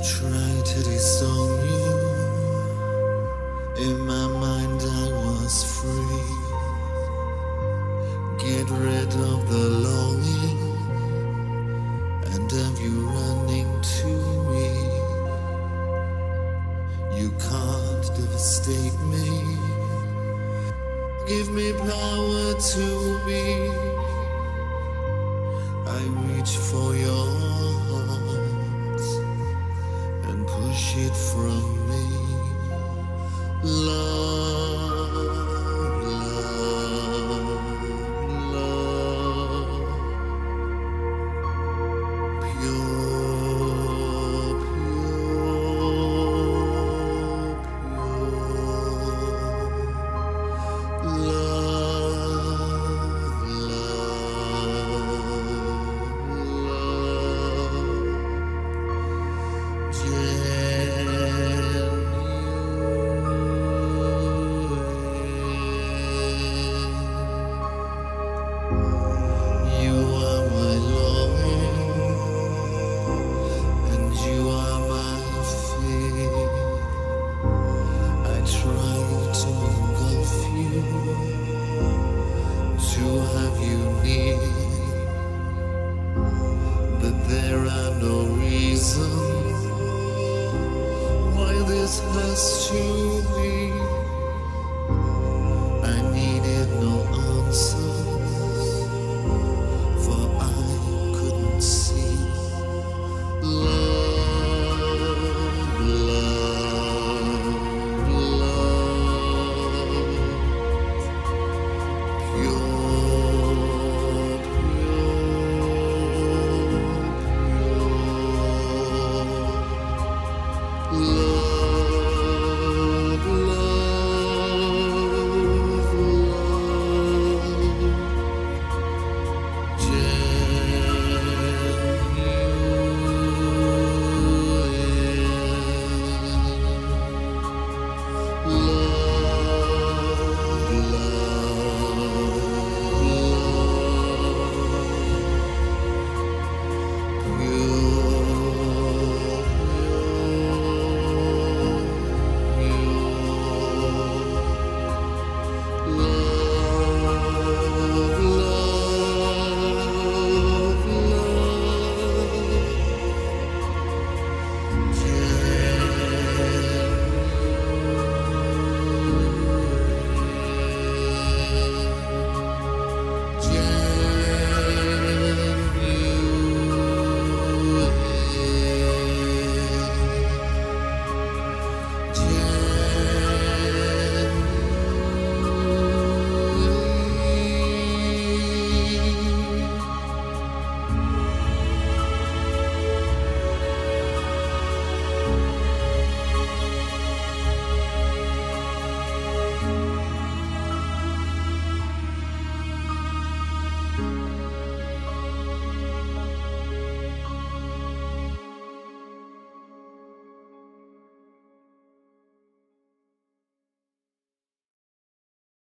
Try to disown you. In my mind I was free. Get rid of the longing and have you running to me. You can't devastate me. Give me power to be. I reach for your heart and push it from me. Love, love, love. Pure, pure, pure. Love, love, love. You are my longing, and you are my fear. I try to engulf you, to have you near, but there are no reasons why this has to be.